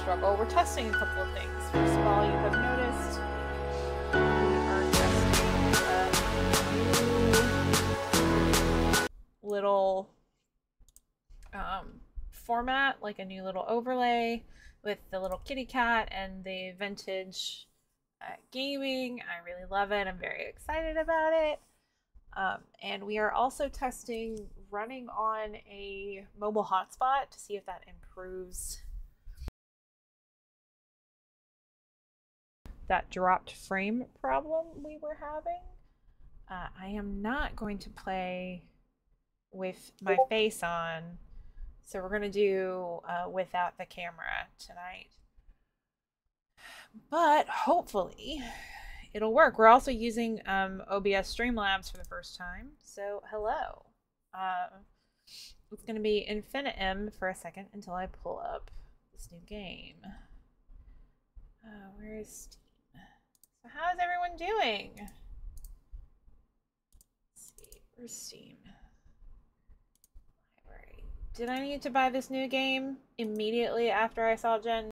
struggle. We're testing a couple of things. First of all, you have noticed we are testing a new little format, like a new little overlay with the little kitty cat and the vintage gaming. I really love it. I'm very excited about it. And we are also testing running on a mobile hotspot to see if that improves that dropped frame problem we were having. I am not going to play with my face on, so we're going to do without the camera tonight. But hopefully it'll work. We're also using OBS Streamlabs for the first time, so hello. It's going to be Infinitum for a second until I pull up this new game. Where is Steam? So how is everyone doing? Let's see, where's Steam? Library. Did I need to buy this new game immediately after I saw Jen